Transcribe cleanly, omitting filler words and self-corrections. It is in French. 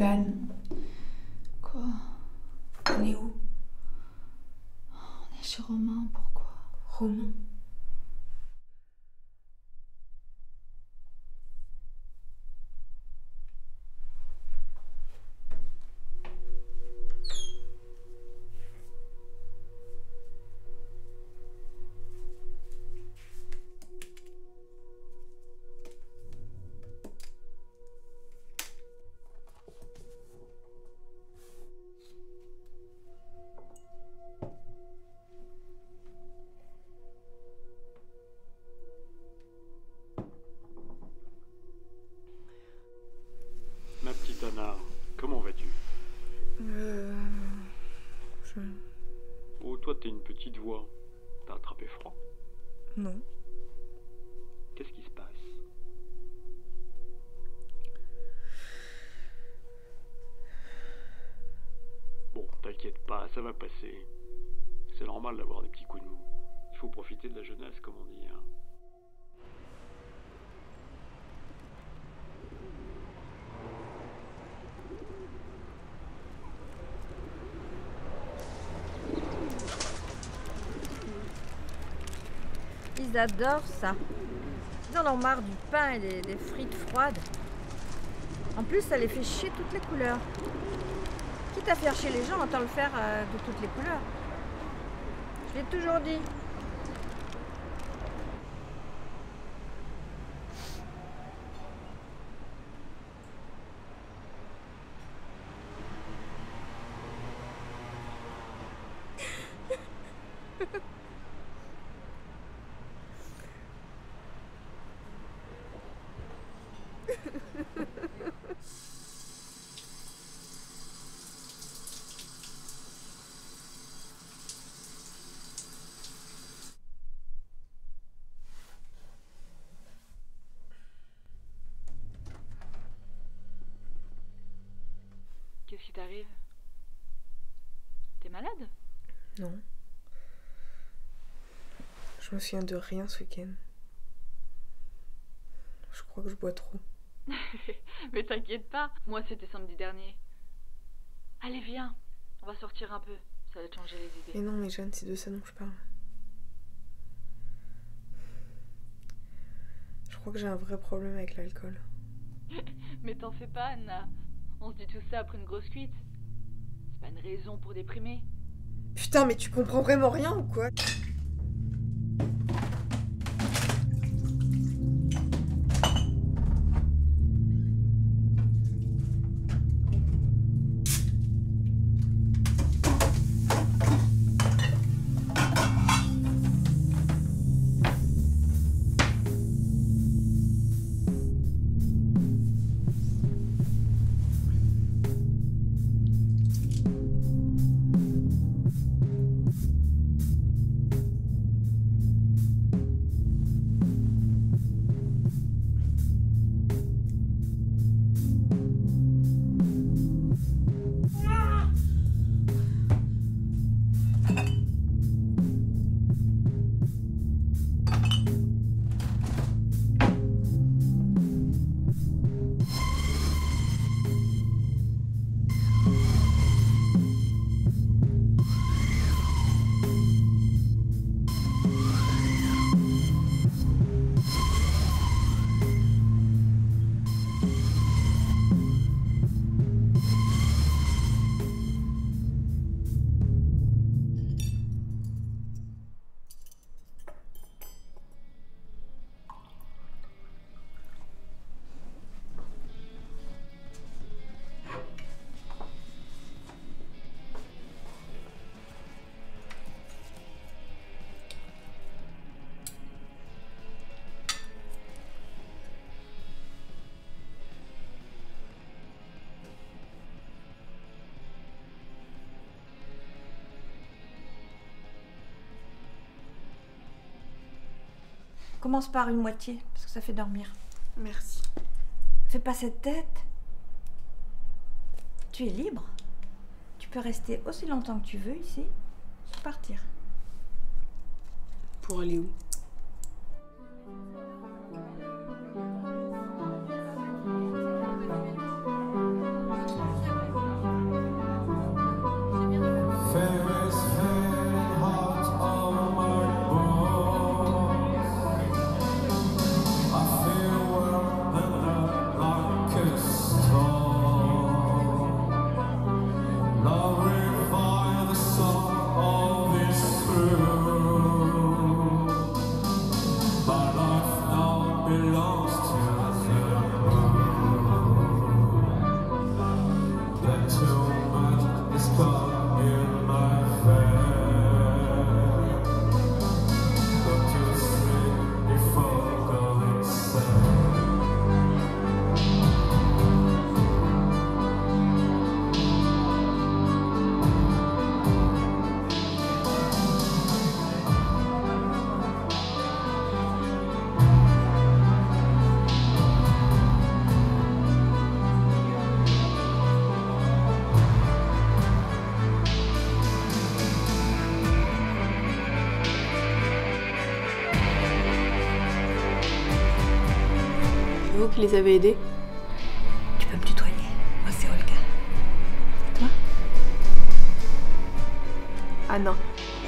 Logan. Quoi? On est où? On est chez Romain, pourquoi? Romain? Ma petite Anna, comment vas-tu? Oh, toi, t'es une petite voix. T'as attrapé froid? Non. Qu'est-ce qui se passe? Bon, t'inquiète pas, ça va passer. C'est normal d'avoir des petits coups de mou. Il faut profiter de la jeunesse, comme on dit, hein. Ils adorent ça. Ils en ont marre du pain et des frites froides. En plus, ça les fait chier toutes les couleurs. Quitte à faire chier les gens, autant le faire de toutes les couleurs. Je l'ai toujours dit. Qu'est-ce qui t'arrive? T'es malade? Non. Je me souviens de rien ce week-end. Je crois que je bois trop. Mais t'inquiète pas, moi c'était samedi dernier. Allez viens, on va sortir un peu, ça va te changer les idées. Mais non, mais Jeanne, c'est de ça dont je parle. Je crois que j'ai un vrai problème avec l'alcool. Mais t'en fais pas, Anna. On se dit tout ça après une grosse cuite. C'est pas une raison pour déprimer. Putain, mais tu comprends vraiment rien ou quoi? Commence par une moitié, parce que ça fait dormir. Merci. Fais pas cette tête. Tu es libre. Tu peux rester aussi longtemps que tu veux ici, ou partir. Pour aller où? vous qui les avez aidés? Tu peux me tutoyer. Moi, c'est Olga. Toi? Ah non.